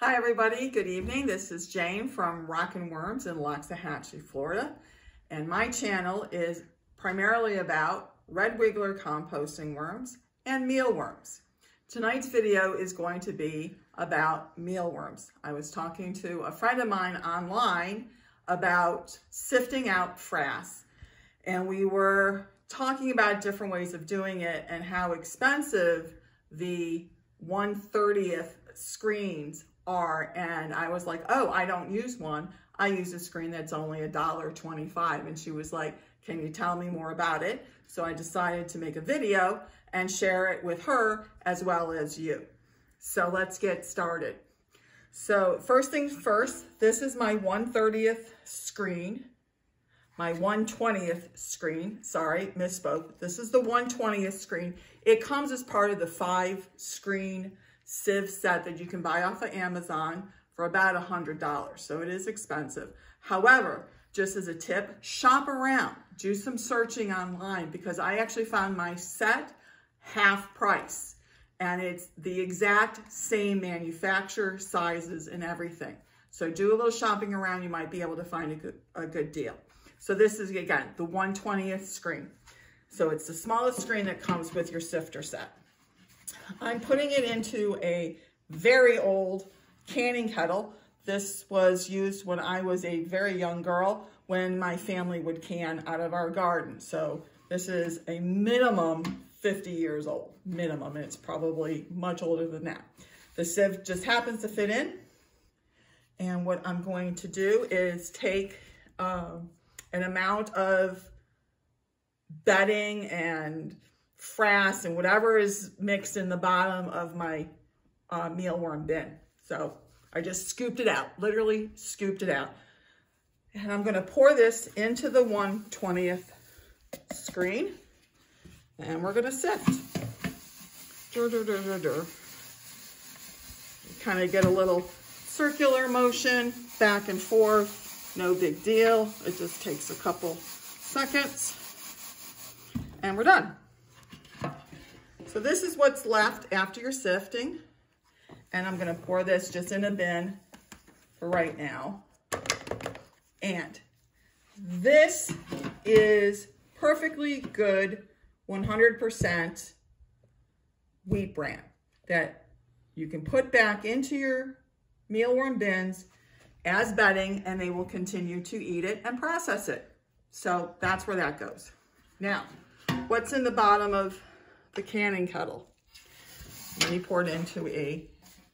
Hi everybody, good evening. This is Jane from Rockin' Worms in Loxahatchee, Florida. And my channel is primarily about red wiggler composting worms and mealworms. Tonight's video is going to be about mealworms. I was talking to a friend of mine online about sifting out frass, and we were talking about different ways of doing it and how expensive the 1/30th screens are. And I was like, oh, I don't use one. I use a screen that's only $1.25. And she was like, can you tell me more about it? So I decided to make a video and share it with her as well as you. So let's get started. So first things first, this is my 1/30th screen. My 1/20th screen, sorry, misspoke. This is the 1/20th screen. It comes as part of the 5-screen sieve set that you can buy off of Amazon for about $100. So it is expensive. However, just as a tip, shop around, do some searching online, because I actually found my set half price and it's the exact same manufacturer, sizes and everything. So do a little shopping around, you might be able to find a good deal. So this is, again, the 1/20th screen. So it's the smallest screen that comes with your sifter set. I'm putting it into a very old canning kettle. This was used when I was a very young girl, when my family would can out of our garden. So this is a minimum 50 years old, minimum, and it's probably much older than that. The sieve just happens to fit in. And what I'm going to do is take an amount of bedding and frass and whatever is mixed in the bottom of my mealworm bin. So I just scooped it out, literally scooped it out. And I'm gonna pour this into the 1/20th screen and we're gonna sift. Kind of get a little circular motion back and forth, no big deal. It just takes a couple seconds and we're done. So this is what's left after your sifting. And I'm gonna pour this just in a bin for right now. And this is perfectly good 100% wheat bran that you can put back into your mealworm bins as bedding, and they will continue to eat it and process it. So that's where that goes. Now, what's in the bottom of the canning kettle? Let me pour it into a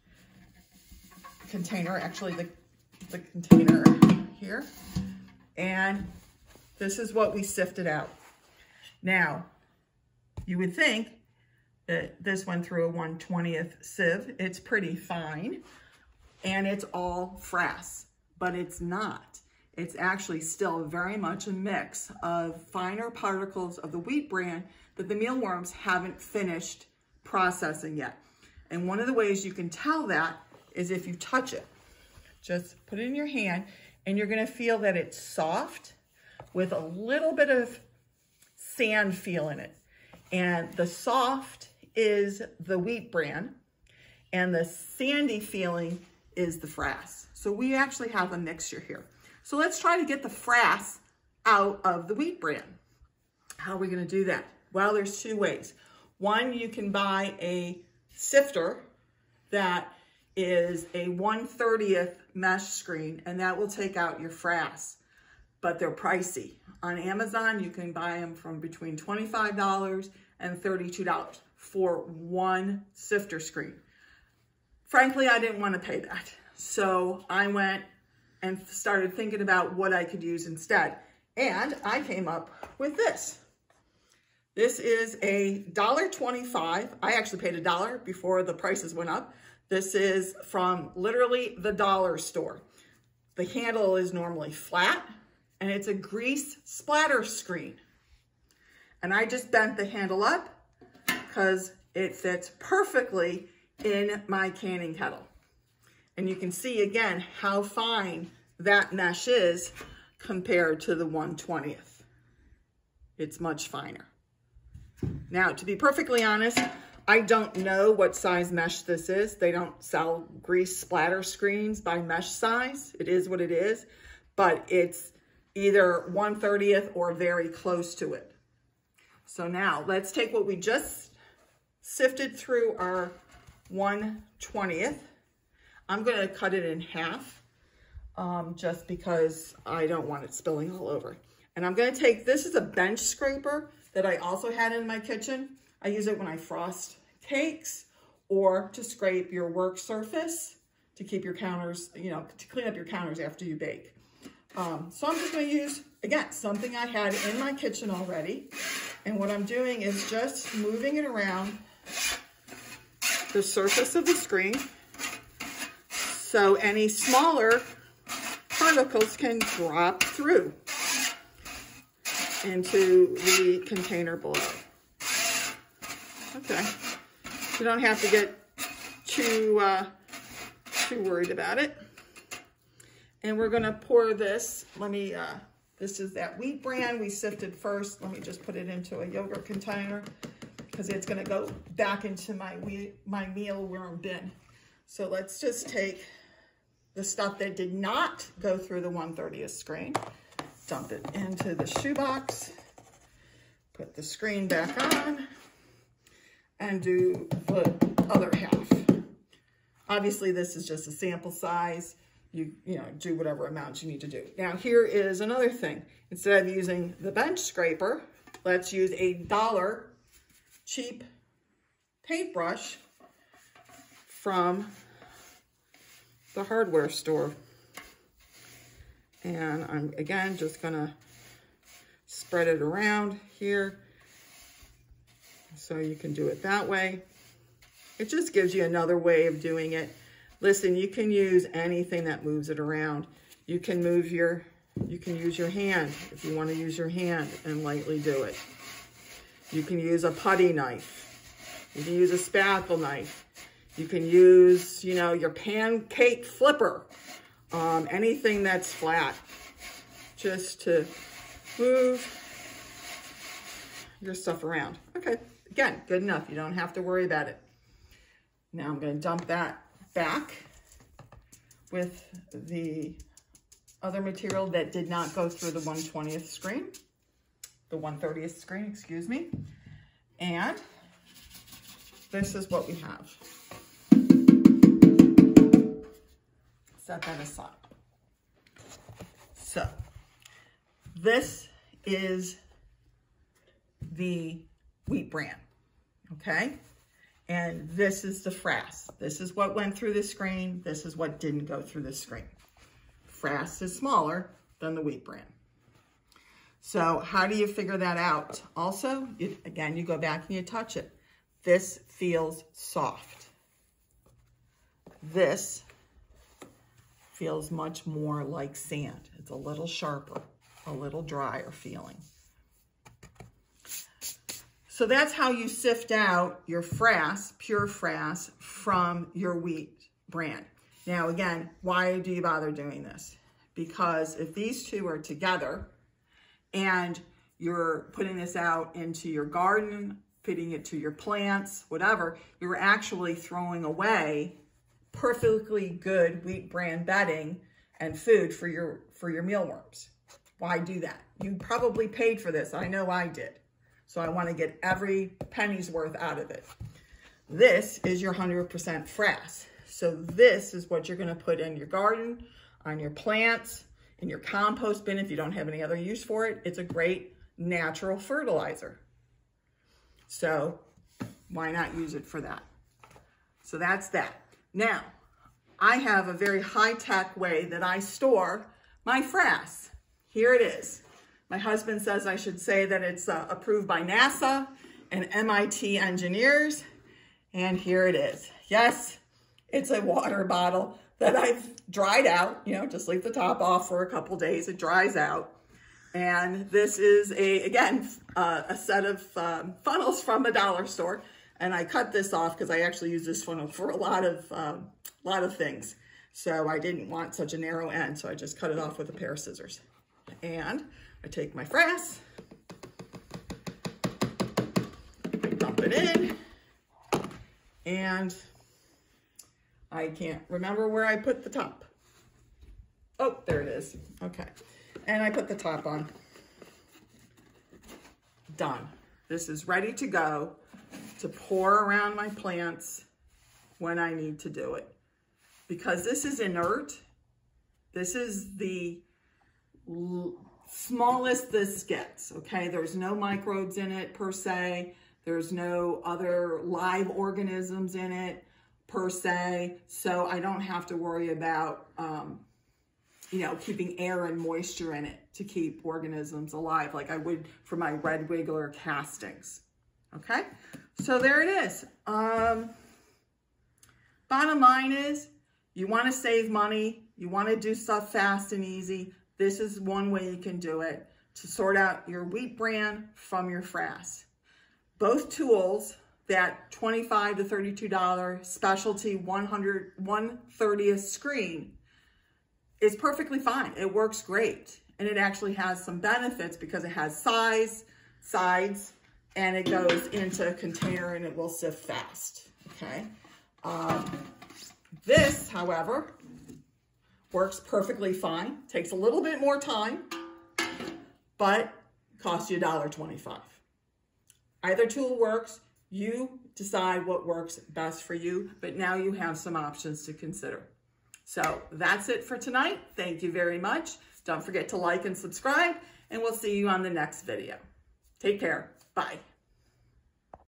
container, actually the container here. And this is what we sifted out. Now, you would think that this went through a 1/20th sieve. It's pretty fine and it's all frass, but it's not. It's actually still very much a mix of finer particles of the wheat bran that the mealworms haven't finished processing yet. And one of the ways you can tell that is if you touch it. Just put it in your hand and you're gonna feel that it's soft with a little bit of sand feel in it. And the soft is the wheat bran and the sandy feeling is the frass. So we actually have a mixture here. So let's try to get the frass out of the wheat bran. How are we gonna do that? Well, there's two ways. One, you can buy a sifter that is a 1/30th mesh screen, and that will take out your frass, but they're pricey. On Amazon, you can buy them from between $25 and $32 for one sifter screen. Frankly, I didn't want to pay that. So I went and started thinking about what I could use instead. And I came up with this. This is a $1.25. I actually paid $1 before the prices went up. This is from literally the dollar store. The handle is normally flat and it's a grease splatter screen. And I just bent the handle up because it fits perfectly in my canning kettle. And you can see again how fine that mesh is compared to the 1/20th. It's much finer. Now, to be perfectly honest, I don't know what size mesh this is. They don't sell grease splatter screens by mesh size. It is what it is, but it's either 1/30th or very close to it. So now let's take what we just sifted through our 1/20th. I'm gonna cut it in half just because I don't want it spilling all over. And I'm gonna take, this is a bench scraper that I also had in my kitchen. I use it when I frost cakes or to scrape your work surface to keep your counters, you know, to clean up your counters after you bake. So I'm just gonna use, again, something I had in my kitchen already. And what I'm doing is just moving it around the surface of the screen so any smaller particles can drop through into the container below. Okay, you don't have to get too worried about it. And we're gonna pour this, this is that wheat bran we sifted first. Let me just put it into a yogurt container because it's gonna go back into my mealworm bin. So let's just take the stuff that did not go through the 1/30th screen, dump it into the shoebox, put the screen back on, and do the other half. Obviously, this is just a sample size. You know, do whatever amount you need to do. Now, here is another thing. Instead of using the bench scraper, let's use a $1 cheap paintbrush from the hardware store. And I'm, again, just gonna spread it around here so you can do it that way. It just gives you another way of doing it. Listen, you can use anything that moves it around. You can use your hand if you want to use your hand and lightly do it. You can use a putty knife. You can use a spackle knife. You can use, you know, your pancake flipper. Anything that's flat, just to move your stuff around. Okay, again, good enough. You don't have to worry about it. Now I'm going to dump that back with the other material that did not go through the 1/20th screen, the 1/30th screen, excuse me. And this is what we have. Set that aside. So this is the wheat bran, okay? And this is the Frass. This is what went through the screen. This is what didn't go through the screen. Frass is smaller than the wheat bran. So how do you figure that out? Also, again, you go back and you touch it. This feels soft. This feels much more like sand. It's a little sharper, a little drier feeling. So that's how you sift out your Frass, pure Frass, from your wheat bran. Now again, why do you bother doing this? Because if these two are together and you're putting this out into your garden, feeding it to your plants, whatever, you're actually throwing away perfectly good wheat bran bedding and food for your mealworms. Why do that? You probably paid for this. I know I did. So I want to get every penny's worth out of it. This is your 100% Frass. So this is what you're going to put in your garden, on your plants, in your compost bin if you don't have any other use for it. It's a great natural fertilizer. So why not use it for that? So that's that. Now, I have a very high-tech way that I store my Frass. Here it is. My husband says I should say that it's approved by NASA and MIT engineers. And here it is. Yes, it's a water bottle that I've dried out, you know, just leave the top off for a couple days. It dries out. And this is a set of funnels from a dollar store. And I cut this off because I actually use this funnel for a lot of things. So I didn't want such a narrow end. So I just cut it off with a pair of scissors. And I take my Frass, I dump it in, And I can't remember where I put the top. Oh, there it is. Okay. And I put the top on. Done. This is ready to go to pour around my plants when I need to do it. Because this is inert, this is the smallest this gets, okay? There's no microbes in it per se. There's no other live organisms in it per se. So I don't have to worry about, you know, keeping air and moisture in it to keep organisms alive like I would for my red wiggler castings, okay? So there it is. Bottom line is, you want to save money, you want to do stuff fast and easy, this is one way you can do it to sort out your wheat bran from your frass. Both tools, that $25 to $32 specialty 1/130th screen, is perfectly fine. It works great. And it actually has some benefits because it has sides, and it goes into a container and it will sift fast, okay? This, however, works perfectly fine. Takes a little bit more time, but costs you $1.25. Either tool works. You decide what works best for you, but now you have some options to consider. So that's it for tonight. Thank you very much. Don't forget to like and subscribe, and we'll see you on the next video. Take care. Bye.